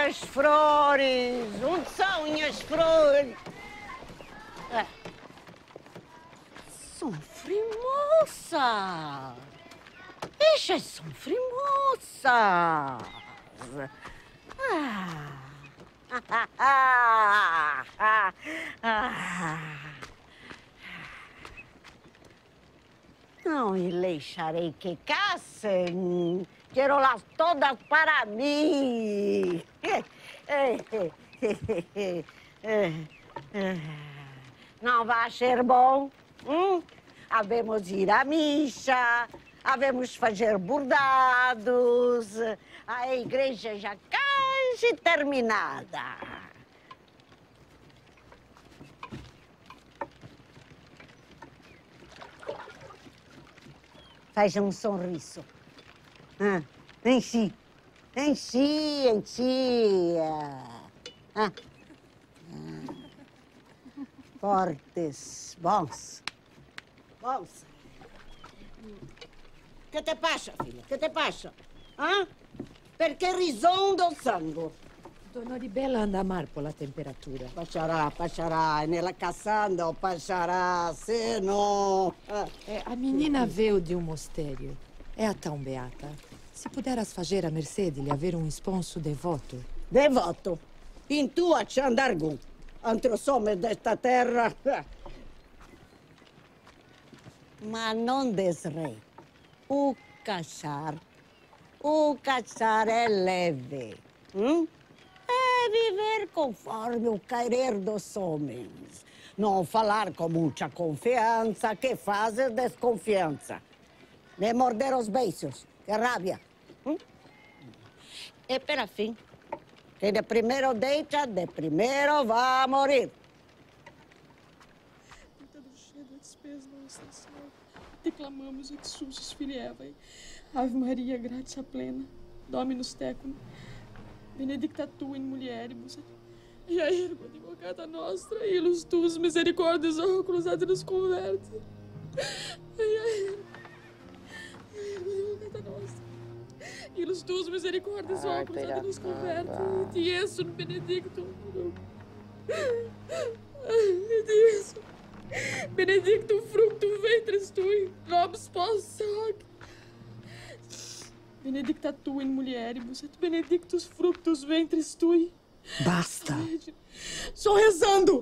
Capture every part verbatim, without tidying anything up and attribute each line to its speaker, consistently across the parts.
Speaker 1: as flores? Onde são as flores? Ah. São frimoças. Estas são frimoças. Ah. Ah. Ah. Ah. Ah. Não deixarei que caçem. Quero-las todas para mim. Não vai ser bom? Hum? Havemos ir à missa, havemos fazer bordados, a igreja já quase terminada. Faz um sorriso. Ah, enchi, enchi, enchi. Ah. Ah. Fortes, bons. Bons. Que te passa, filha? Que te passa? Ah? Perché risondo sangue?
Speaker 2: Dona Oribella anda a mar per la temperatura.
Speaker 1: Passarà, passarà. Nella caçanda passarà, se no...
Speaker 2: É, a menina veio de um mosterio. É a tão beata. Se puderas fazer a mercede lhe haver um esposo devoto.
Speaker 1: Devoto? In tua c'andargu. Antro some desta terra. Ma non desrei. O caçar. O caçar é leve. Hum? É viver conforme o querer dos homens. Não falar com muita confiança, que faz desconfiança. Nem morder os beiços, que rabia. Hum? E per fim, que de primeiro deita, de primeiro vai morrer.
Speaker 3: Declamamos et sumus Filievae, Ave Maria, gratia plena, Dominus tecum, benedicta tu in mulieribus, e a ergo advocata nostra, ilus tuus misericordes oculos ad nos converte. E a ergo advocata nostra, ilus tuus misericordes oculos ad nos converte, et Iesum benedictum. Et Iesum benedictum fructum ventris tui, nobis posse hoc. Benedicta tu in mulieribus, et benedictus fructus ventris tui.
Speaker 1: Basta.
Speaker 3: Só rezando.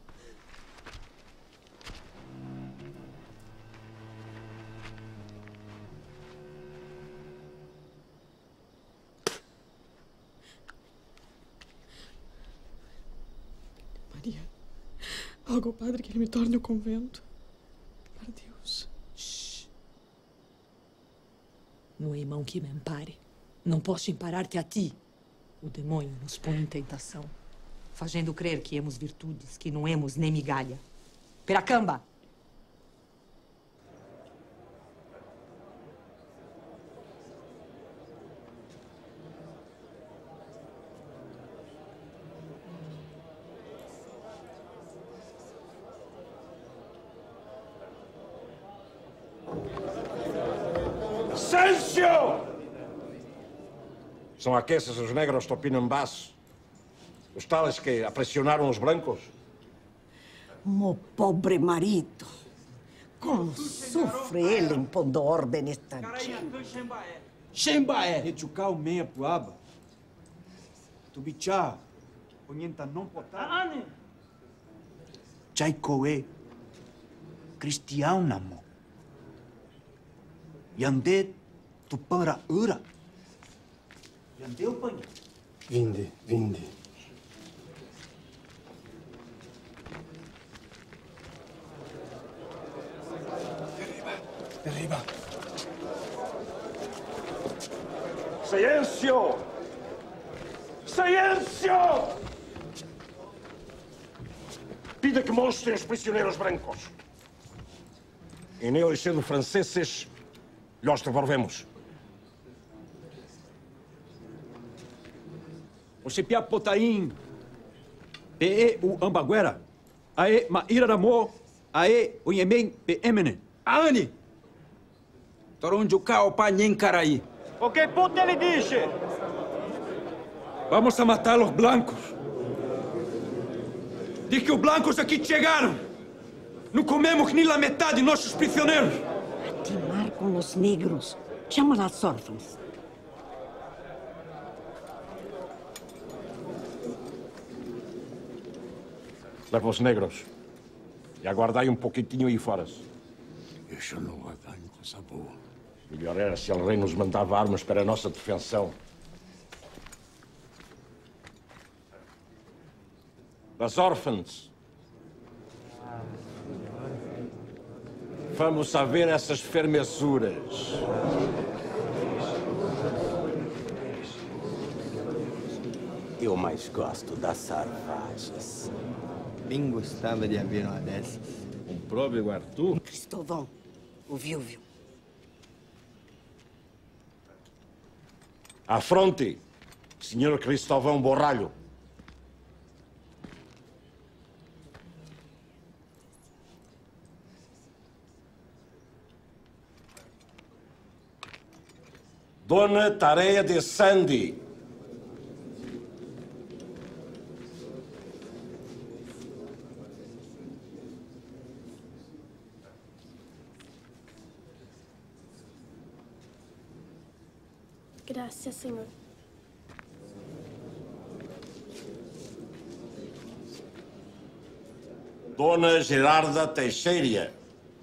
Speaker 3: Maria, roga ao padre que ele me torne o convento. Para Deus.
Speaker 2: Shhh. No irmão que me ampare. Não posso emparar-te a ti. O demônio nos põe em tentação, fazendo crer que hemos virtudes, que não hemos nem migalha. Peracamba!
Speaker 4: Silêncio! São aqueces os negros topinambás, os tales que apressionaram os brancos?
Speaker 1: Meu pobre marido, como sofre ele impondo ordem nesta gente.
Speaker 5: Xembaé, Rechucal meia puaba. Tubichá, Onienta não potar. Chaicoe, Cristião namo. Yande, Tupara ura. Yande o panho.
Speaker 6: Vinde, vinde.
Speaker 5: Derriba.
Speaker 4: Silêncio! Silêncio! Pida que mostrem os prisioneiros brancos. E neles, sendo franceses, lhes devolvemos.
Speaker 5: O Chipia Potaim, P E o Ambaguera, Ae Maíra Ramo, Ae o Yemen P Emene. Aani!
Speaker 7: Torunjuca o Panhin Caraí.
Speaker 8: O que puta ele diz?
Speaker 5: Vamos a matar los blancos. Diz que os blancos aqui chegaram. Não comemos nem a metade de nossos prisioneiros.
Speaker 1: A timar com os negros. Chama as órfãs.
Speaker 4: Leva os negros. E aguardai um pouquinho aí fora.
Speaker 6: Isso não vai dar coisa boa.
Speaker 4: Melhor era se o rei nos mandava armas para a nossa defensão. As órfãs. Vamos a ver essas fermesuras.
Speaker 7: Eu mais gosto das sarvagens.
Speaker 8: Bem gostava de haver uma dessas.
Speaker 4: Um próprio Arthur.
Speaker 1: Cristóvão, o viúvo.
Speaker 4: À fronte, senhor Cristóvão Borralho. Dona Tareia de Sandy.
Speaker 9: Graças, Senhor.
Speaker 4: Dona Gerarda Teixeira.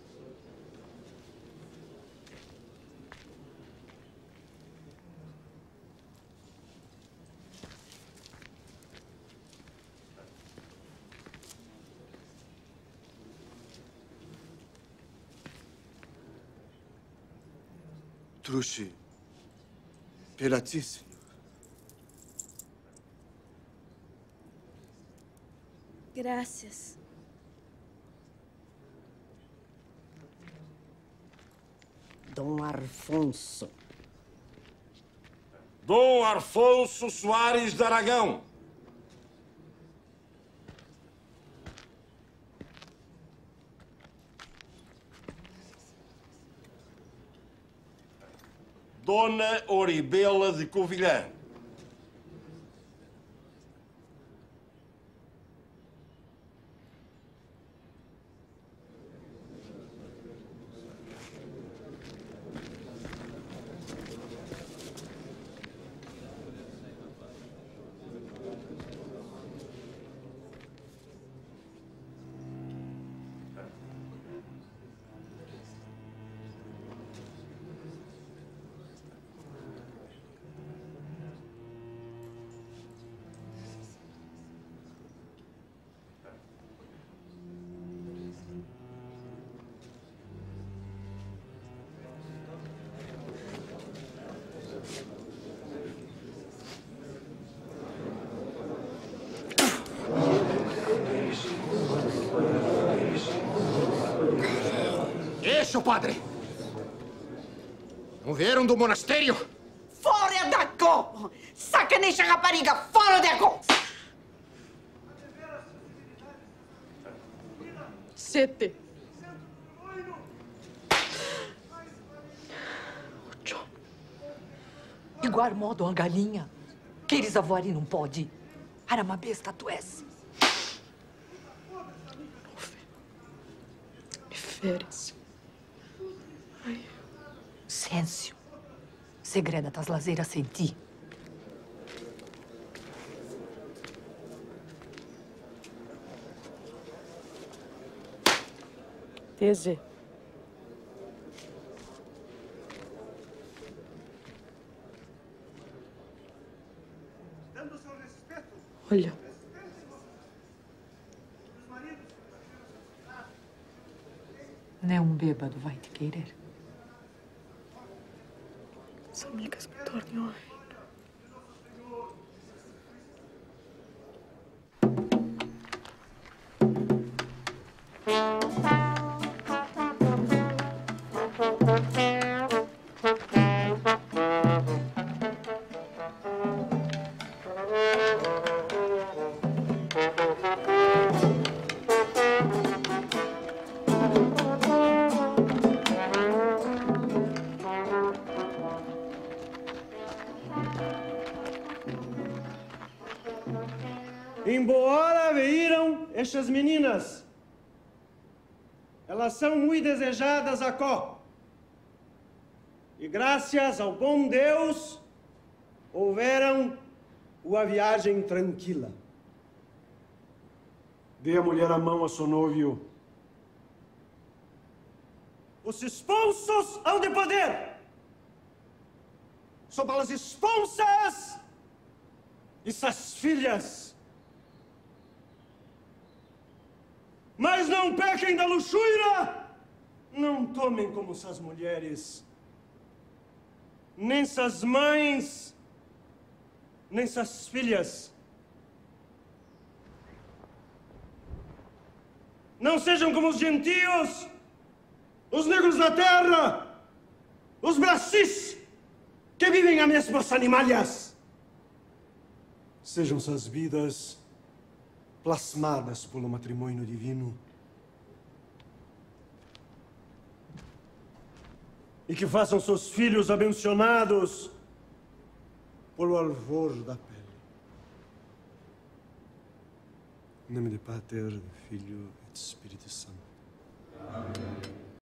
Speaker 6: Truxe, pela ti, senhor.
Speaker 9: Graças.
Speaker 1: Dom Afonso.
Speaker 4: Dom Afonso Soares de Aragão. Dona Oribela de Covilhã. Isso, padre! Não vieram do monastério?
Speaker 1: Fora daqui! Saca nessa rapariga! Fora daqui!
Speaker 3: Sete.
Speaker 2: Igual modo uma galinha. Queres avoar e não pode. Era uma besta, tu és.
Speaker 3: Férias.
Speaker 2: Sêncio. Segreda das lazeiras sem ti.
Speaker 3: Teze. Olha.
Speaker 2: Nem um bêbado vai te querer.
Speaker 3: As amigas me tornam ao reino.
Speaker 10: Embora viram estas meninas, elas são muito desejadas aqui. E graças ao bom Deus, houveram uma viagem tranquila.
Speaker 4: Dê a mulher a mão a seu noivo.
Speaker 10: Os esposos hão de poder sobre as esposas e suas filhas. Mas não pequem da luxúria, não tomem como suas mulheres, nem suas mães, nem suas filhas. Não sejam como os gentios, os negros da terra, os bracis, que vivem a mesmas animalhas.
Speaker 4: Sejam suas vidas plasmadas pelo matrimônio divino.
Speaker 10: E que façam seus filhos abençoados pelo alvor da pele.
Speaker 4: Em nome de Pater, do Filho e do Espírito Santo.
Speaker 10: Amém.